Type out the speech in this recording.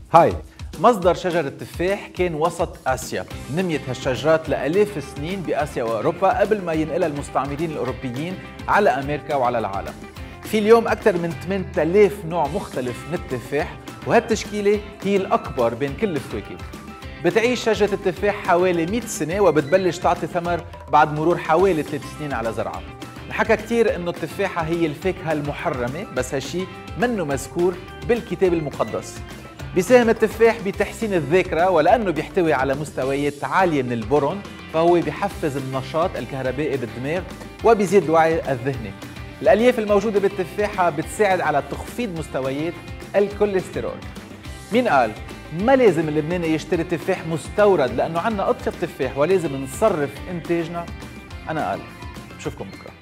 هاي مصدر شجر التفاح كان وسط آسيا. نميت هالشجرات لآلاف السنين بآسيا وأوروبا قبل ما ينقلها المستعمرين الأوروبيين على أمريكا وعلى العالم. في اليوم أكثر من 8000 نوع مختلف من التفاح، وهالتشكيلة هي الأكبر بين كل الفواكه. بتعيش شجرة التفاح حوالي 100 سنة وبتبلش تعطي ثمر بعد مرور حوالي 3 سنين على زرعها. نحكى كتير إنه التفاحة هي الفاكهة المحرمة، بس هالشي منه مذكور بالكتاب المقدس. بيساهم التفاح بتحسين الذاكرة، ولأنه بيحتوي على مستويات عالية من البورون فهو بيحفز النشاط الكهربائي بالدماغ وبيزيد الوعي الذهني. الألياف الموجودة بالتفاحة بتساعد على تخفيض مستويات الكوليسترول. مين قال ما لازم اللبناني يشتري تفاح مستورد لأنه عنا أطيب تفاح ولازم نصرف إنتاجنا؟ أنا قال. بشوفكم بكرة.